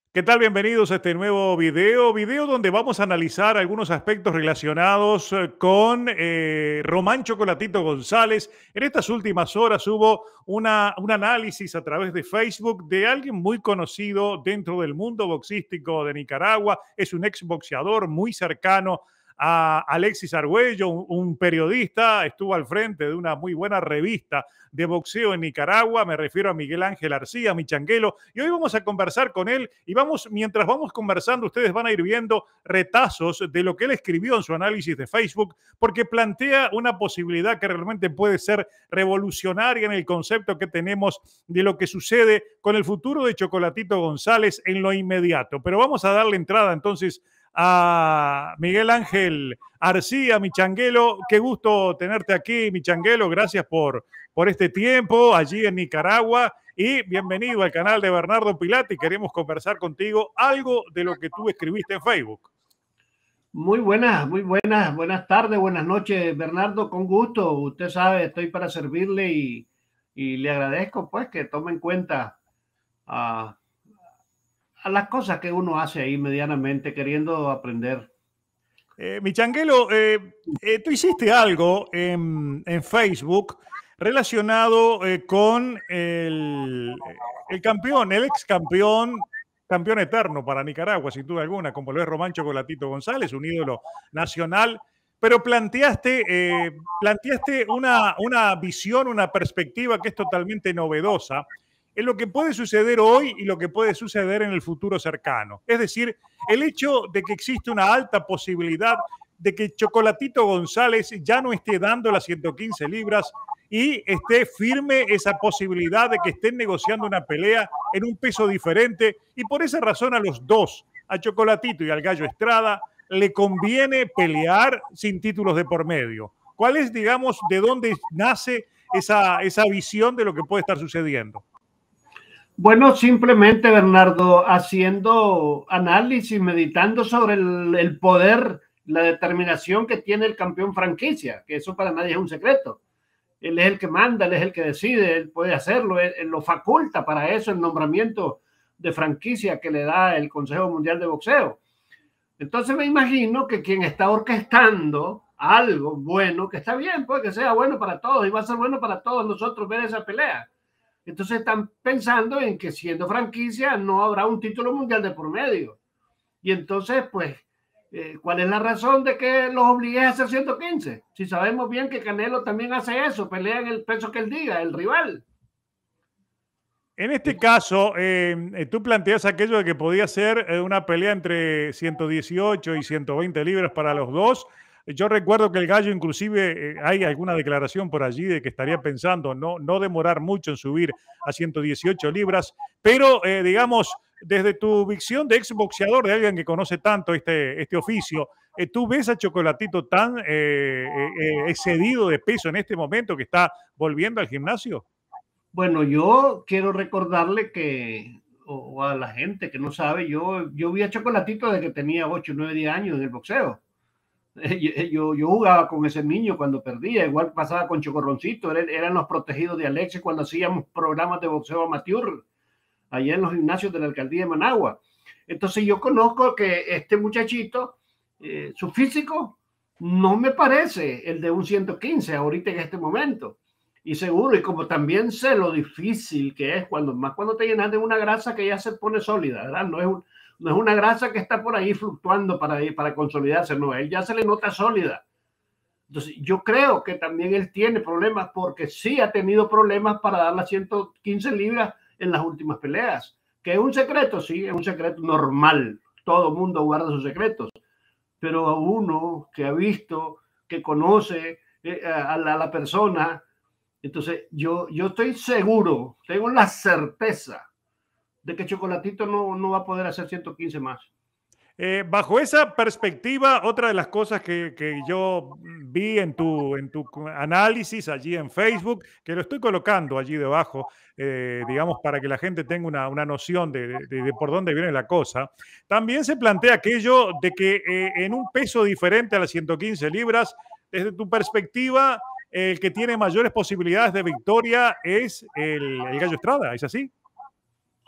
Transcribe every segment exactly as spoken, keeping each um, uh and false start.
¿Qué tal? Bienvenidos a este nuevo video, video donde vamos a analizar algunos aspectos relacionados eh, con eh, Román Chocolatito González. En estas últimas horas hubo una, un análisis a través de Facebook de alguien muy conocido dentro del mundo boxístico de Nicaragua. Es un exboxeador muy cercano a Alexis Argüello, un, un periodista, estuvo al frente de una muy buena revista de boxeo en Nicaragua. Me refiero a Miguel Ángel Arcía, mi changuelo, y hoy vamos a conversar con él y vamos, mientras vamos conversando, ustedes van a ir viendo retazos de lo que él escribió en su análisis de Facebook, porque plantea una posibilidad que realmente puede ser revolucionaria en el concepto que tenemos de lo que sucede con el futuro de Chocolatito González en lo inmediato. Pero vamos a darle entrada entonces a Miguel Ángel Arcía, mi changuelo. Qué gusto tenerte aquí, mi changuelo. Gracias por, por este tiempo allí en Nicaragua y bienvenido al canal de Bernardo Pilati. Queremos conversar contigo algo de lo que tú escribiste en Facebook. Muy buenas, muy buenas, buenas tardes, buenas noches, Bernardo, con gusto. Usted sabe, estoy para servirle y, y le agradezco pues que tome en cuenta a, a las cosas que uno hace ahí medianamente queriendo aprender. Eh, mi changuelo, eh, eh, tú hiciste algo en, en Facebook relacionado eh, con el, el campeón, el ex campeón, campeón eterno para Nicaragua, sin duda alguna, como lo es Román Chocolatito González, un ídolo nacional, pero planteaste, eh, planteaste una, una visión, una perspectiva que es totalmente novedosa en lo que puede suceder hoy y lo que puede suceder en el futuro cercano. Es decir, el hecho de que existe una alta posibilidad de que Chocolatito González ya no esté dando las ciento quince libras y esté firme esa posibilidad de que estén negociando una pelea en un peso diferente, y por esa razón a los dos, a Chocolatito y al Gallo Estrada, le conviene pelear sin títulos de por medio. ¿Cuál es, digamos, de dónde nace esa, esa visión de lo que puede estar sucediendo? Bueno, simplemente, Bernardo, haciendo análisis, meditando sobre el, el poder, la determinación que tiene el campeón franquicia, que eso para nadie es un secreto. Él es el que manda, él es el que decide, él puede hacerlo, él, él lo faculta para eso el nombramiento de franquicia que le da el Consejo Mundial de Boxeo. Entonces me imagino que quien está orquestando algo bueno, que está bien, pues que sea bueno para todos y va a ser bueno para todos nosotros ver esa pelea. Entonces están pensando en que siendo franquicia no habrá un título mundial de por medio. Y entonces, pues, eh, ¿cuál es la razón de que los obligues a hacer ciento quince? Si sabemos bien que Canelo también hace eso, pelea en el peso que él diga, el rival. En este caso, eh, tú planteas aquello de que podía ser eh, una pelea entre ciento dieciocho y ciento veinte libras para los dos. Yo recuerdo que el Gallo, inclusive, eh, hay alguna declaración por allí de que estaría pensando no, no demorar mucho en subir a ciento dieciocho libras, pero eh, digamos, desde tu visión de exboxeador, de alguien que conoce tanto este, este oficio, eh, ¿tú ves a Chocolatito tan eh, eh, excedido de peso en este momento que está volviendo al gimnasio? Bueno, yo quiero recordarle que, o, o a la gente que no sabe, yo, yo vi a Chocolatito desde que tenía ocho, nueve, diez años en el boxeo. Yo, yo jugaba con ese niño cuando perdía, igual pasaba con Chocorroncito, eran los protegidos de Alexis cuando hacíamos programas de boxeo amateur allá en los gimnasios de la alcaldía de Managua. Entonces yo conozco que este muchachito, eh, su físico no me parece el de un ciento quince ahorita en este momento. Y seguro, y como también sé lo difícil que es, cuando más cuando te llenas de una grasa que ya se pone sólida, ¿verdad? No es, un, no es una grasa que está por ahí fluctuando para, para consolidarse, no, él ya se le nota sólida. Entonces, yo creo que también él tiene problemas porque sí ha tenido problemas para dar las ciento quince libras en las últimas peleas. ¿Que es un secreto? Sí, es un secreto normal. Todo mundo guarda sus secretos. Pero a uno que ha visto, que conoce eh, a, la, a la persona, entonces yo, yo estoy seguro, tengo la certeza de que Chocolatito no, no va a poder hacer ciento quince más. Eh, bajo esa perspectiva, otra de las cosas que, que yo vi en tu, en tu análisis allí en Facebook, que lo estoy colocando allí debajo, eh, digamos, para que la gente tenga una, una noción de, de, de, por dónde viene la cosa, también se plantea aquello de que eh, en un peso diferente a las ciento quince libras, desde tu perspectiva, el que tiene mayores posibilidades de victoria es el, el Gallo Estrada, ¿es así?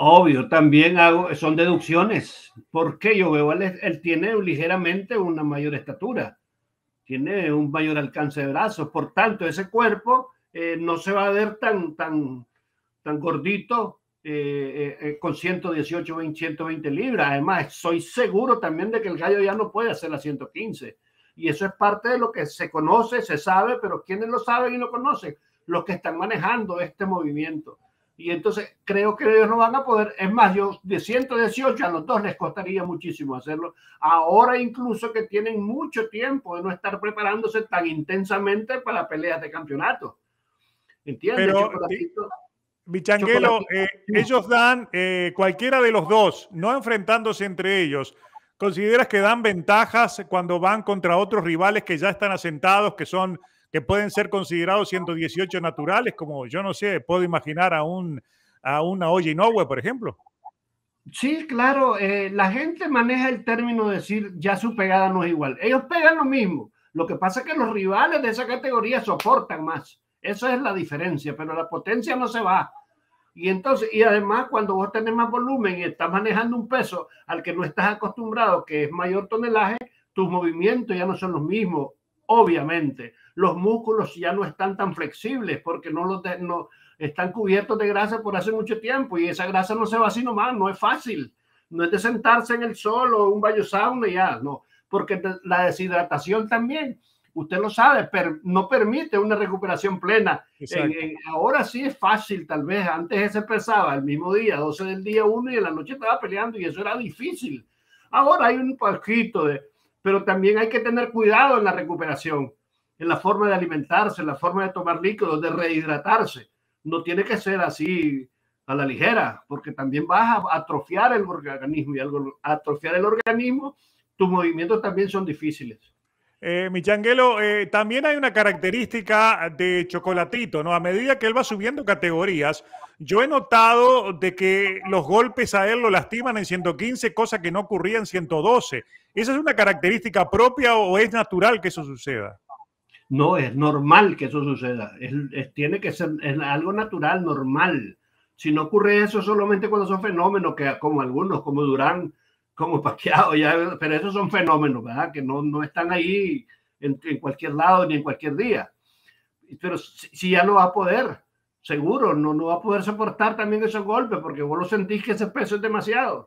Obvio, también hago, son deducciones. Porque yo veo, él, él tiene ligeramente una mayor estatura, tiene un mayor alcance de brazos, por tanto, ese cuerpo eh, no se va a ver tan, tan, tan gordito eh, eh, con ciento dieciocho, ciento veinte libras. Además, soy seguro también de que el gallo ya no puede hacer las ciento quince. Y eso es parte de lo que se conoce, se sabe, pero ¿quiénes lo saben y lo conocen? Los que están manejando este movimiento. Y entonces creo que ellos no van a poder. Es más, yo de ciento dieciocho a los dos les costaría muchísimo hacerlo. Ahora incluso que tienen mucho tiempo de no estar preparándose tan intensamente para peleas de campeonato. ¿Entiendes? Pero, Chocolatito. Michanguelo, eh, ellos dan, eh, cualquiera de los dos, no enfrentándose entre ellos, ¿consideras que dan ventajas cuando van contra otros rivales que ya están asentados, que son, que pueden ser considerados ciento dieciocho naturales, como yo no sé, puedo imaginar a un a una Oji Inoue, por ejemplo? Sí, claro, eh, la gente maneja el término de decir ya su pegada no es igual. Ellos pegan lo mismo. Lo que pasa es que los rivales de esa categoría soportan más. Esa es la diferencia, pero la potencia no se va. Y entonces, y además, cuando vos tenés más volumen y estás manejando un peso al que no estás acostumbrado, que es mayor tonelaje, tus movimientos ya no son los mismos, obviamente. Los músculos ya no están tan flexibles porque no los de, no, están cubiertos de grasa por hace mucho tiempo y esa grasa no se va así nomás, no es fácil. No es de sentarse en el sol o un baño sauna y ya, no. Porque la deshidratación también, usted lo sabe, per, no permite una recuperación plena. En, en, ahora sí es fácil, tal vez. Antes se pesaba el mismo día, doce del día uno y en la noche estaba peleando y eso era difícil. Ahora hay un poquito de... Pero también hay que tener cuidado en la recuperación, en la forma de alimentarse, en la forma de tomar líquidos, de rehidratarse. No tiene que ser así a la ligera, porque también vas a atrofiar el organismo y al atrofiar el organismo, tus movimientos también son difíciles. Eh, Michanguelo, eh, también hay una característica de Chocolatito, ¿no? A medida que él va subiendo categorías, yo he notado de que los golpes a él lo lastiman en ciento quince, cosa que no ocurría en ciento doce. ¿Esa es una característica propia o es natural que eso suceda? No, es normal que eso suceda. Es, es, tiene que ser es algo natural, normal. Si no ocurre eso solamente cuando son fenómenos, que como algunos, como Durán, como Pacquiao, ya, pero esos son fenómenos, ¿verdad? Que no, no están ahí en, en cualquier lado ni en cualquier día. Pero si, si ya no va a poder, seguro, no, no va a poder soportar también esos golpes, porque vos lo sentís que ese peso es demasiado.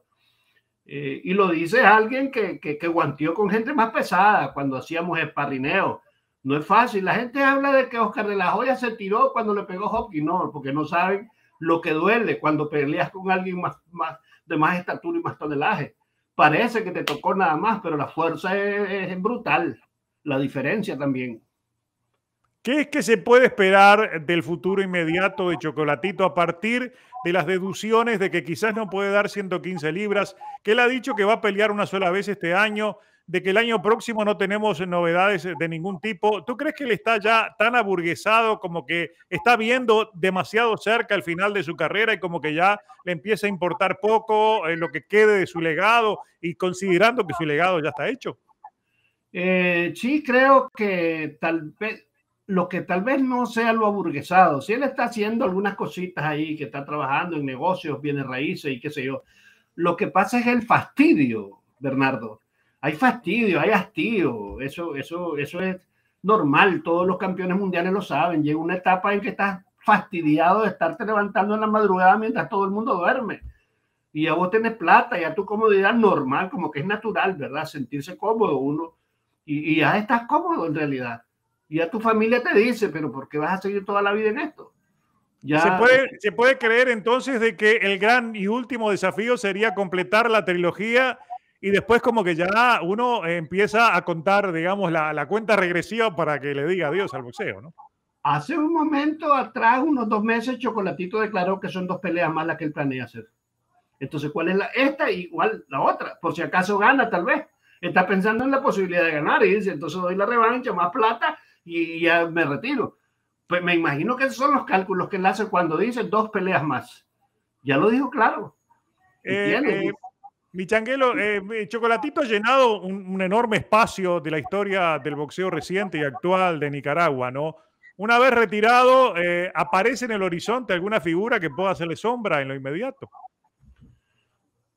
Eh, y lo dice alguien que, que, que guanteó con gente más pesada cuando hacíamos esparrineo. No es fácil. La gente habla de que Oscar de la Hoya se tiró cuando le pegó Hopkins. No, porque no saben lo que duele cuando peleas con alguien más, más, de más estatura y más tonelaje. Parece que te tocó nada más, pero la fuerza es, es brutal. La diferencia también. ¿Qué es que se puede esperar del futuro inmediato de Chocolatito a partir de las deducciones de que quizás no puede dar ciento quince libras, que él ha dicho que va a pelear una sola vez este año, de que el año próximo no tenemos novedades de ningún tipo? ¿Tú crees que él está ya tan aburguesado como que está viendo demasiado cerca el final de su carrera y como que ya le empieza a importar poco eh, lo que quede de su legado y considerando que su legado ya está hecho? Eh, sí, creo que tal vez lo que tal vez no sea lo aburguesado. Si él está haciendo algunas cositas ahí, que está trabajando en negocios, bienes raíces y qué sé yo. Lo que pasa es el fastidio, Bernardo. Hay fastidio, hay hastío. Eso, eso, eso es normal. Todos los campeones mundiales lo saben. Llega una etapa en que estás fastidiado de estarte levantando en la madrugada mientras todo el mundo duerme. Y ya vos tenés plata, ya tu comodidad normal, como que es natural, ¿verdad? Sentirse cómodo uno. Y, y ya estás cómodo en realidad. Y ya tu familia te dice, pero ¿por qué vas a seguir toda la vida en esto? Ya, ¿Se puede, ¿Se puede creer entonces de que el gran y último desafío sería completar la trilogía y después como que ya uno empieza a contar, digamos, la, la cuenta regresiva para que le diga adiós al boxeo, ¿no? Hace un momento atrás, unos dos meses, Chocolatito declaró que son dos peleas más las que él planea hacer. Entonces, ¿cuál es la? Esta igual la otra, por si acaso gana tal vez. Está pensando en la posibilidad de ganar y dice, entonces doy la revancha, más plata y ya me retiro. Pues me imagino que esos son los cálculos que él hace cuando dice dos peleas más. Ya lo dijo claro. Eh, eh, Michanguelo, eh, Chocolatito ha llenado un, un enorme espacio de la historia del boxeo reciente y actual de Nicaragua, ¿no? Una vez retirado, eh, ¿aparece en el horizonte alguna figura que pueda hacerle sombra en lo inmediato?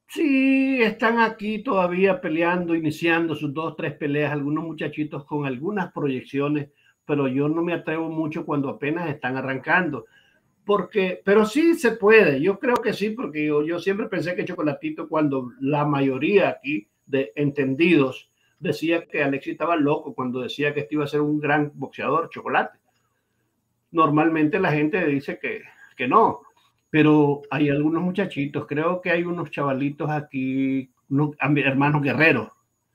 Sí, están aquí todavía peleando, iniciando sus dos, tres peleas, algunos muchachitos con algunas proyecciones, pero yo no me atrevo mucho cuando apenas están arrancando. Porque, pero sí se puede, yo creo que sí, porque yo, yo siempre pensé que Chocolatito, cuando la mayoría aquí de entendidos decía que Alexis estaba loco cuando decía que este iba a ser un gran boxeador, Chocolate. Normalmente la gente dice que, que no, pero hay algunos muchachitos, creo que hay unos chavalitos aquí, unos hermanos guerreros,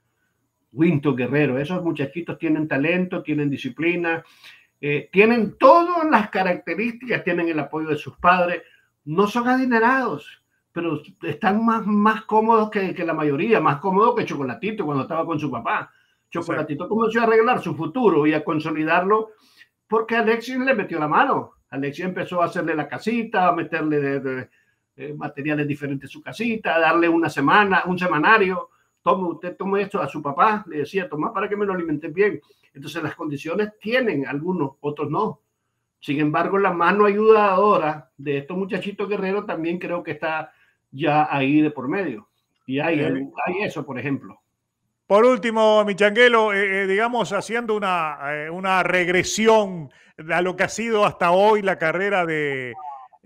Winto Guerrero, esos muchachitos tienen talento, tienen disciplina, eh, tienen todas las características, tienen el apoyo de sus padres, no son adinerados, pero están más, más cómodos que, que la mayoría, más cómodos que Chocolatito cuando estaba con su papá. Exacto. Chocolatito comenzó a arreglar su futuro y a consolidarlo porque Alexis le metió la mano. Alexis empezó a hacerle la casita, a meterle de, de, de materiales diferentes a su casita, a darle una semana, un semanario. Tome, usted tome esto a su papá, le decía, toma para que me lo alimenten bien. Entonces las condiciones tienen algunos, otros no. Sin embargo, la mano ayudadora de estos muchachitos guerreros también creo que está ya ahí de por medio. Y hay, Eh, hay eso, por ejemplo. Por último, Michanguelo, eh, eh, digamos, haciendo una, eh, una regresión a lo que ha sido hasta hoy la carrera de,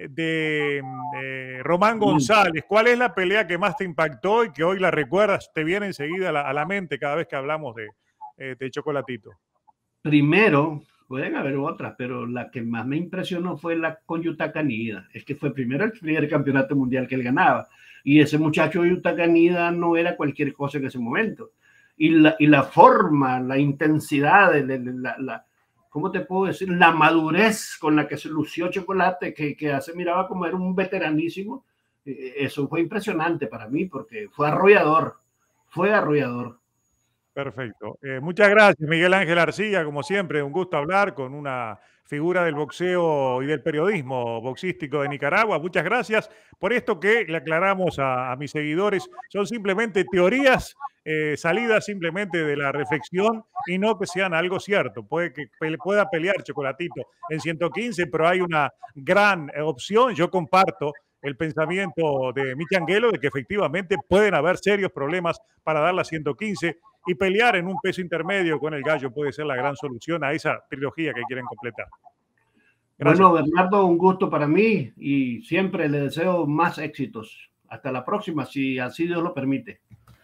de eh, Román González, ¿cuál es la pelea que más te impactó y que hoy la recuerdas, te viene enseguida a la, a la mente cada vez que hablamos de, eh, de Chocolatito? Primero, pueden haber otras, pero la que más me impresionó fue la con Yuta Canida. Es que fue primero el primer campeonato mundial que él ganaba. Y ese muchacho Yuta Canida no era cualquier cosa en ese momento. Y la, y la forma, la intensidad, la, la, la, ¿cómo te puedo decir? La madurez con la que se lució Chocolate, que, que hace miraba como era un veteranísimo. Eso fue impresionante para mí porque fue arrollador, fue arrollador. Perfecto. Eh, muchas gracias, Miguel Ángel Arcilla. Como siempre, un gusto hablar con una figura del boxeo y del periodismo boxístico de Nicaragua. Muchas gracias por esto que le aclaramos a, a mis seguidores. Son simplemente teorías eh, salidas simplemente de la reflexión y no que sean algo cierto. Puede que pe pueda pelear Chocolatito en ciento quince, pero hay una gran eh, opción. Yo comparto el pensamiento de Michanguelo de que efectivamente pueden haber serios problemas para dar la ciento quince y pelear en un peso intermedio con el gallo puede ser la gran solución a esa trilogía que quieren completar. Gracias. Bueno, Bernardo, un gusto para mí y siempre le deseo más éxitos. Hasta la próxima, si así Dios lo permite.